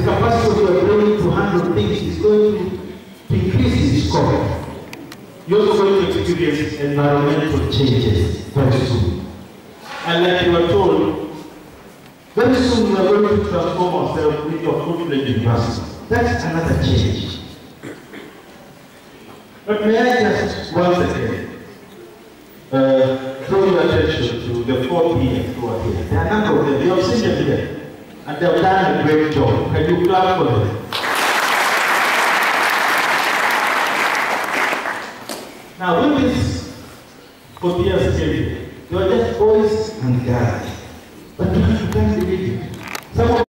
capacity of your brain to handle things is going to increase in scope. You're also going to experience environmental changes very soon. And like you were told, very soon we are going to transform ourselves into a full-fledged university. That's another change. But may I just once again draw your attention to the 4 P's who are here. There are a number of them. You have seen them here. And they have done a great job. Can you clap for them? Now, with this 4 P's here, you are just boys and girls. But you can't believe it. Some of